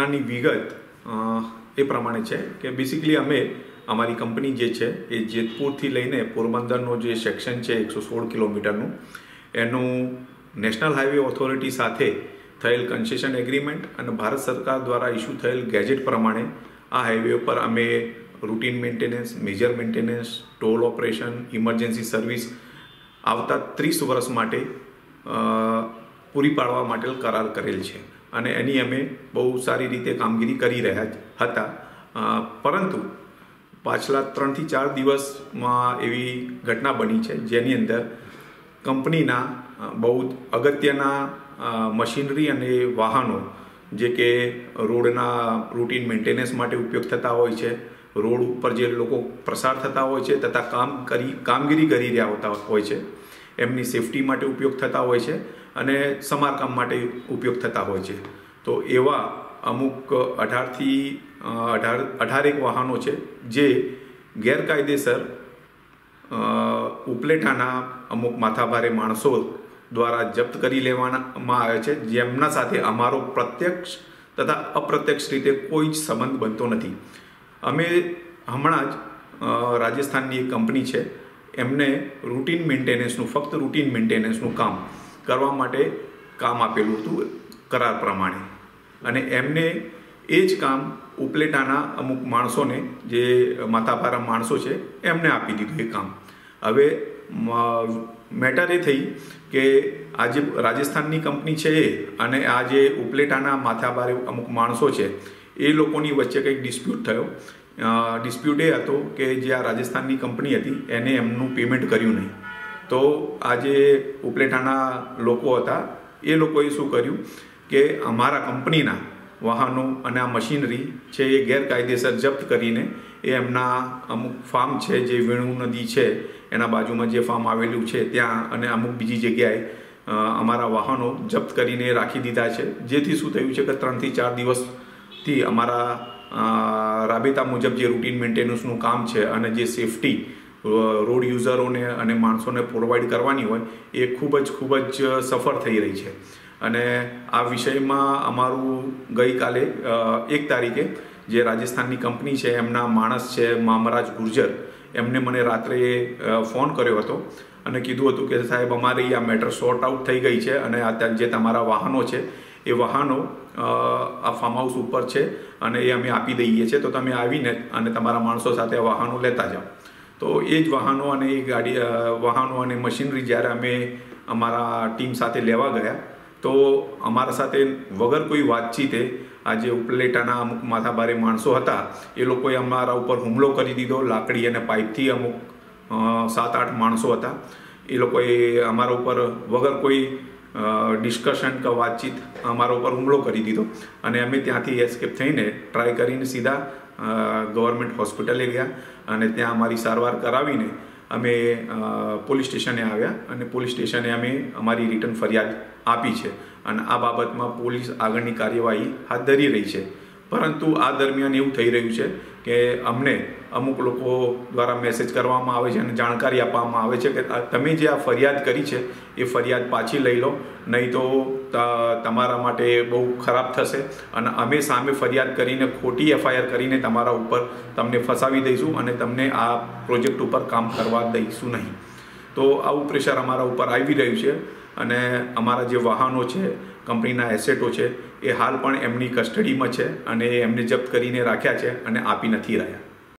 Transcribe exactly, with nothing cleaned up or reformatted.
ઘટનાની વિગત એ પ્રમાણે છે કે બેસિકલી અમે અમારી કંપની જે છે એ જેતપુરથી લઈને પોરબંદરનો જે સેક્શન છે એકસો સોળ કિલોમીટરનું એનું નેશનલ હાઈવે ઓથોરિટી સાથે થયેલ કન્સેશન એગ્રીમેન્ટ અને ભારત સરકાર દ્વારા ઇસ્યુ થયેલ ગેજેટ પ્રમાણે આ હાઈવે ઉપર અમે routine maintenance, major maintenance, toll operation, emergency service આવતા ત્રીસ વર્ષ માટે પૂરી પાડવા માટે કરાર કરેલ છે અને એની અમે બહુ સારી રીતે કામગીરી કરી રહ્યા હતા. પરંતુ પાછલા ત્રણથી ચાર દિવસમાં એવી ઘટના બની છે જેની અંદર કંપનીના બહુ અગત્યના મશીનરી અને વાહનો જે કે રોડના રૂટીન મેન્ટેનન્સ માટે ઉપયોગ થતા હોય છે, રોડ ઉપર જે લોકો પ્રસાર થતા હોય છે તથા કામ કરી કામગીરી કરી રહ્યા હોતા હોય છે, એમની સેફટી માટે ઉપયોગ થતા હોય છે અને સમારકામ માટે ઉપયોગ થતા હોય છે. તો એવા અમુક અઢારથી અઢાર અઢારેક વાહનો છે જે ગેરકાયદેસર ઉપલેટાના અમુક માથાભારે માણસો દ્વારા જપ્ત કરી લેવામાં આવે છે, જેમના સાથે અમારો પ્રત્યક્ષ તથા અપ્રત્યક્ષ રીતે કોઈ જ સંબંધ બનતો નથી. અમે હમણાં જ રાજસ્થાનની એક કંપની છે એમને રૂટીન મેન્ટેનન્સનું ફક્ત રૂટીન મેન્ટેનન્સનું કામ કરવા માટે કામ આપેલું હતું કરાર પ્રમાણે અને એમને એ જ કામ ઉપલેટાના અમુક માણસોને જે માથાભારા માણસો છે એમને આપી દીધું એ કામ. હવે મેટર એ થઈ કે આ જે રાજસ્થાનની કંપની છે એ અને આ જે ઉપલેટાના માથાભારે અમુક માણસો છે એ લોકોની વચ્ચે કંઈક ડિસ્પ્યુટ થયો. ડિસ્પ્યુટ એ હતો કે જે આ રાજસ્થાનની કંપની હતી એને એમનું પેમેન્ટ કર્યું નહીં. તો આ જે ઉપલેટાના લોકો હતા એ લોકોએ શું કર્યું કે અમારા કંપનીના વાહનો અને આ મશીનરી છે એ ગેરકાયદેસર જપ્ત કરીને એ એમના અમુક ફાર્મ છે જે વેણુ નદી છે એના બાજુમાં જે ફાર્મ આવેલું છે ત્યાં અને અમુક બીજી જગ્યાએ અમારા વાહનો જપ્ત કરીને રાખી દીધા છે. જેથી શું થયું છે કે ત્રણથી ચાર દિવસથી અમારા રાબેતા મુજબ જે રૂટીન મેન્ટેનન્સનું કામ છે અને જે સેફટી રોડ યુઝરોને અને માણસોને પ્રોવાઈડ કરવાની હોય એ ખૂબ જ ખૂબ જ સફળ થઈ રહી છે. અને આ વિષયમાં અમારું ગઈકાલે એક તારીખે જે રાજસ્થાનની કંપની છે એમના માણસ છે મામરાજ ગુર્જર, એમને મને રાત્રે ફોન કર્યો હતો અને કીધું હતું કે સાહેબ અમારી આ મેટર સોર્ટ આઉટ થઈ ગઈ છે અને આ જે તમારા વાહનો છે એ વાહનો આ ફાર્મ હાઉસ ઉપર છે અને એ અમે આપી દઈએ છીએ, તો તમે આવીને અને તમારા માણસો સાથે વાહનો લેતા જાઓ. તો એ જ વાહનો અને એ ગાડી વાહનો અને મશીનરી જ્યારે અમે અમારા ટીમ સાથે લેવા ગયા તો અમારા સાથે વગર કોઈ વાતચીતે આ જે ઉપલેટાના અમુક માથાભારે માણસો હતા એ લોકોએ અમારા ઉપર હુમલો કરી દીધો. લાકડી અને પાઇપથી અમુક સાત આઠ માણસો હતા એ લોકોએ અમારા ઉપર વગર કોઈ ડિસ્કશન કે વાતચીત અમારા ઉપર હુમલો કરી દીધો અને અમે ત્યાંથી એસ્કેપ થઈને ટ્રાય કરીને સીધા ગવર્મેન્ટ હોસ્પિટલે ગયા અને ત્યાં અમારી સારવાર કરાવીને અમે પોલીસ સ્ટેશને આવ્યા અને પોલીસ સ્ટેશને અમે અમારી રિટર્ન ફરિયાદ આપી છે અને આ બાબતમાં પોલીસ આગળની કાર્યવાહી હાથ ધરી રહી છે. પરંતુ આ દરમિયાન એવું થઈ રહ્યું છે કે અમને અમુક લોકો દ્વારા મેસેજ કરવામાં આવે છે અને જાણકારી આપવામાં આવે છે કે તમે જે આ ફરિયાદ કરી છે એ ફરિયાદ પાછી લઈ લો, નહીં તો તમારા માટે બહુ ખરાબ થશે અને અમે સામે ફરિયાદ કરીને ખોટી એફઆઈઆર કરીને તમારા ઉપર તમને ફસાવી દઈશું અને તમને આ પ્રોજેક્ટ ઉપર કામ કરવા દઈશું નહીં. તો આવું પ્રેશર અમારા ઉપર આવી રહ્યું છે અને અમારા જે વાહનો છે, કંપનીના એસેટો છે એ હાલ પણ એમની કસ્ટડીમાં છે અને એમને જપ્ત કરીને રાખ્યા છે અને આપી નથી રહ્યા.